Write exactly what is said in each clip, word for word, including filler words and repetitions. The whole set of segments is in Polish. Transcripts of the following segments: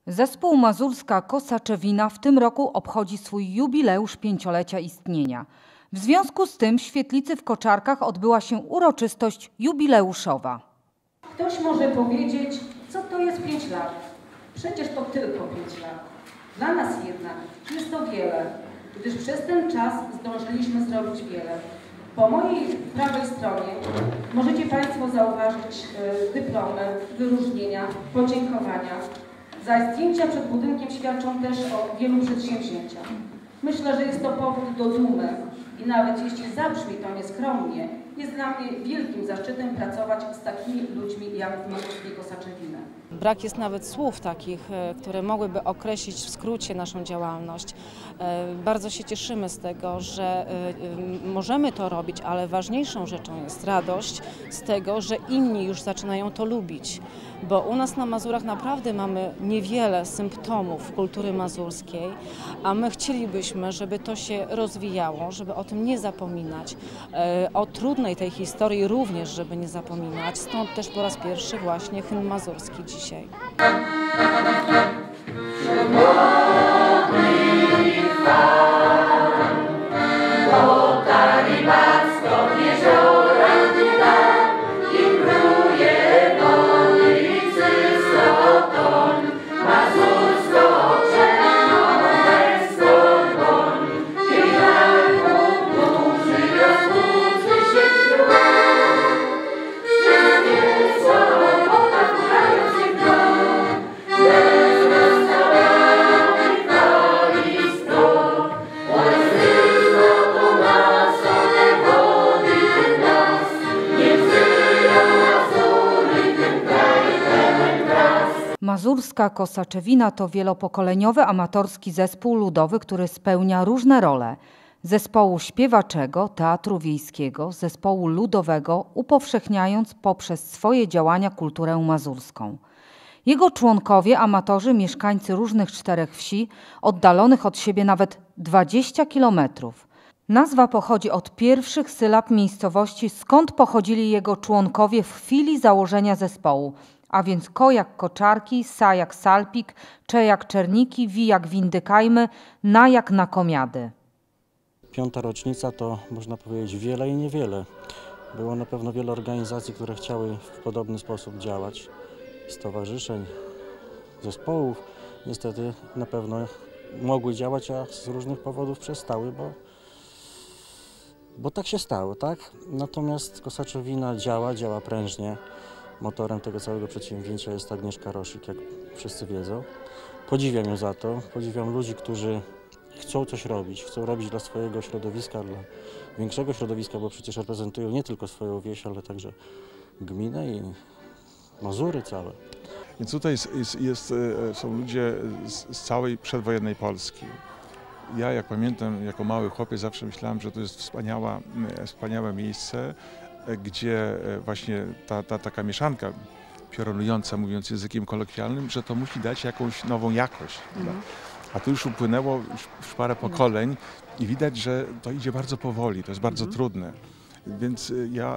Zespół Mazurska Kosaczewina w tym roku obchodzi swój jubileusz pięciolecia istnienia. W związku z tym w Świetlicy w Koczarkach odbyła się uroczystość jubileuszowa. Ktoś może powiedzieć, co to jest pięć lat? Przecież to tylko pięć lat. Dla nas jednak jest to wiele, gdyż przez ten czas zdążyliśmy zrobić wiele. Po mojej prawej stronie możecie Państwo zauważyć dyplomy, wyróżnienia, podziękowania. Za zdjęcia przed budynkiem świadczą też o wielu przedsięwzięciach. Myślę, że jest to powód do dumy i nawet jeśli zabrzmi to nieskromnie, jest dla mnie wielkim zaszczytem pracować z takimi ludźmi jak Mazurskiej Kosaczewina. Brak jest nawet słów takich, które mogłyby określić w skrócie naszą działalność. Bardzo się cieszymy z tego, że możemy to robić, ale ważniejszą rzeczą jest radość z tego, że inni już zaczynają to lubić. Bo u nas na Mazurach naprawdę mamy niewiele symptomów kultury mazurskiej, a my chcielibyśmy, żeby to się rozwijało, żeby o tym nie zapominać. O trudnej tej historii również, żeby nie zapominać. Stąd też po raz pierwszy właśnie hymn mazurski dzisiaj. Mazurska Kosaczewina to wielopokoleniowy amatorski zespół ludowy, który spełnia różne role. Zespołu śpiewaczego, teatru wiejskiego, zespołu ludowego, upowszechniając poprzez swoje działania kulturę mazurską. Jego członkowie, amatorzy, mieszkańcy różnych czterech wsi, oddalonych od siebie nawet dwadzieścia kilometrów. Nazwa pochodzi od pierwszych sylab miejscowości, skąd pochodzili jego członkowie w chwili założenia zespołu, a więc ko jak Koczarki, sa jak Salpik, cze jak Czerniki, wi jak Windykajmy, na jak Nakomiady. Piąta rocznica to, można powiedzieć, wiele i niewiele. Było na pewno wiele organizacji, które chciały w podobny sposób działać. Stowarzyszeń, zespołów. Niestety na pewno mogły działać, a z różnych powodów przestały, bo, bo tak się stało, tak? Natomiast Kosaczewina działa, działa prężnie. Motorem tego całego przedsięwzięcia jest Agnieszka Rosik, jak wszyscy wiedzą. Podziwiam ją za to, podziwiam ludzi, którzy chcą coś robić, chcą robić dla swojego środowiska, dla większego środowiska, bo przecież reprezentują nie tylko swoją wieś, ale także gminę i Mazury całe. Więc tutaj jest, jest, jest, są ludzie z, z całej przedwojennej Polski. Ja, jak pamiętam, jako mały chłopiec zawsze myślałem, że to jest wspaniała, wspaniałe miejsce, gdzie właśnie ta, ta taka mieszanka piorunująca, mówiąc językiem kolokwialnym, że to musi dać jakąś nową jakość. Mhm. A tu już upłynęło już, już parę pokoleń i widać, że to idzie bardzo powoli, to jest bardzo mhm. trudne. Więc ja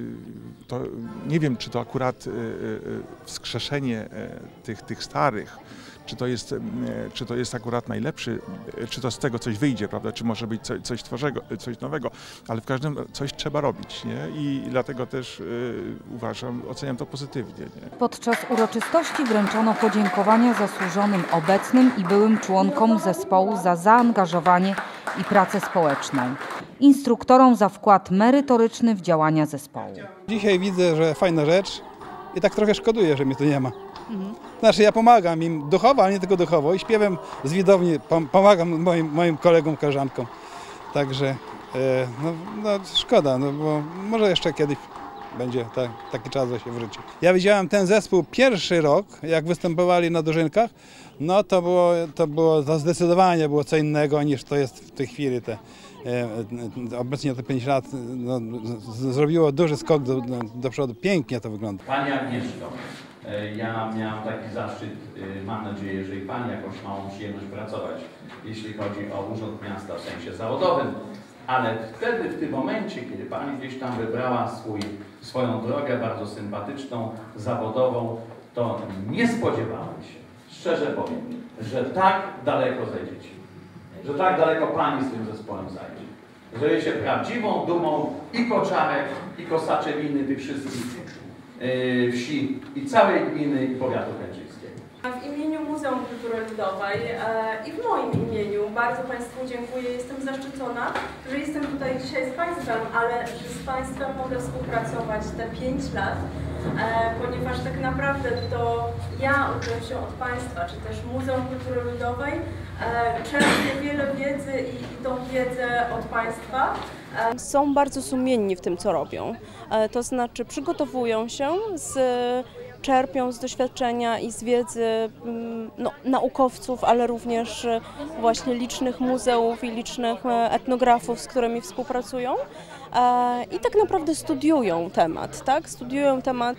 to nie wiem, czy to akurat wskrzeszenie tych, tych starych, czy to, jest, czy to jest akurat najlepszy, czy to z tego coś wyjdzie, prawda? Czy może być coś, coś, tworzego, coś nowego, ale w każdym coś trzeba robić, nie? I dlatego też y, uważam, oceniam to pozytywnie. Nie? Podczas uroczystości wręczono podziękowania zasłużonym obecnym i byłym członkom zespołu za zaangażowanie i pracę społeczną, instruktorom za wkład merytoryczny w działania zespołu. Dzisiaj widzę, że fajna rzecz i tak trochę szkoduję, że mnie tu nie ma. Znaczy ja pomagam im duchowo, ale nie tylko duchowo i śpiewem z widowni pomagam moim, moim kolegom, koleżankom. Także e, no, no, szkoda, no, bo może jeszcze kiedyś będzie ta, taki czas, że się wróci. Ja widziałem ten zespół pierwszy rok, jak występowali na Dożynkach, no to było, to było to zdecydowanie było co innego niż to jest w tej chwili. Te, e, obecnie te pięć lat no, z, zrobiło duży skok do, do, do przodu, pięknie to wygląda. Pani Agnieszko, ja miałem taki zaszczyt, mam nadzieję, że i Pani jakąś małą przyjemność pracować, jeśli chodzi o Urząd Miasta w sensie zawodowym, ale wtedy, w tym momencie, kiedy Pani gdzieś tam wybrała swój, swoją drogę bardzo sympatyczną, zawodową, to nie spodziewałem się, szczerze powiem, że tak daleko zajdziecie, że tak daleko Pani z tym zespołem zajdzie, że jest się prawdziwą dumą i Koczarek, i Kosaczewiny, tych wszystkich yy, wsi i całej gminy i powiatu kędzierskiego. W imieniu Muzeum Kultury Ludowej e, i w moim imieniu bardzo Państwu dziękuję. Jestem zaszczycona, że jestem tutaj dzisiaj z Państwem, ale że z Państwem mogę współpracować te pięć lat, e, ponieważ tak naprawdę to ja uczę się od Państwa, czy też Muzeum Kultury Ludowej, e, czerpię wiele wiedzy i, i tą wiedzę od Państwa. E, Są bardzo sumienni w tym, co robią, e, to znaczy przygotowują się z czerpią z doświadczenia i z wiedzy no, naukowców, ale również właśnie licznych muzeów i licznych etnografów, z którymi współpracują i tak naprawdę studiują temat, tak? Studiują temat,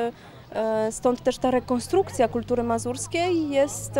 stąd też ta rekonstrukcja kultury mazurskiej jest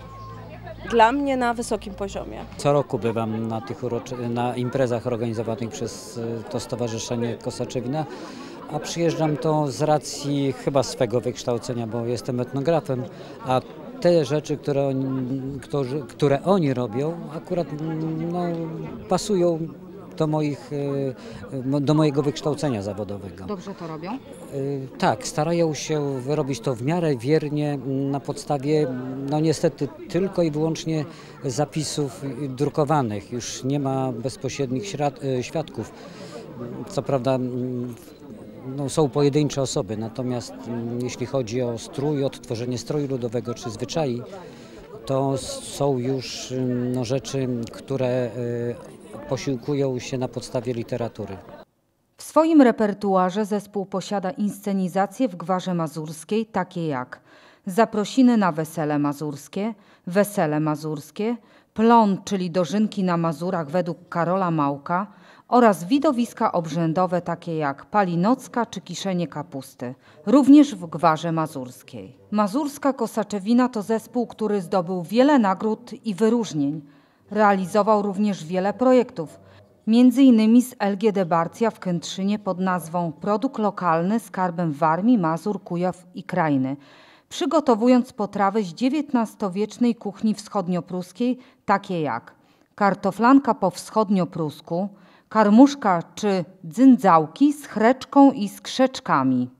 dla mnie na wysokim poziomie. Co roku bywam na tych uroczy... na imprezach organizowanych przez to Stowarzyszenie Kosaczewina, a przyjeżdżam to z racji chyba swego wykształcenia, bo jestem etnografem, a te rzeczy, które oni, którzy, które oni robią, akurat no, pasują do, moich, do mojego wykształcenia zawodowego. Dobrze to robią? Tak, starają się robić to w miarę wiernie na podstawie, no niestety, tylko i wyłącznie zapisów drukowanych. Już nie ma bezpośrednich świadków. Co prawda no, są pojedyncze osoby, natomiast jeśli chodzi o strój, odtworzenie stroju ludowego czy zwyczai, to są już no, rzeczy, które posiłkują się na podstawie literatury. W swoim repertuarze zespół posiada inscenizacje w gwarze mazurskiej, takie jak Zaprosiny na wesele mazurskie, Wesele mazurskie, Plon, czyli dożynki na Mazurach według Karola Małka oraz widowiska obrzędowe takie jak Palinocka czy Kiszenie kapusty, również w gwarze mazurskiej. Mazurska Kosaczewina to zespół, który zdobył wiele nagród i wyróżnień. Realizował również wiele projektów, między innymi z L G D Barcja w Kętrzynie pod nazwą Produkt lokalny skarbem Warmii, Mazur, Kujaw i Krajny, przygotowując potrawy z dziewiętnastowiecznej kuchni wschodniopruskiej, takie jak kartoflanka po wschodnioprusku, karmuszka czy dzyndzałki z chreczką i z krzeczkami.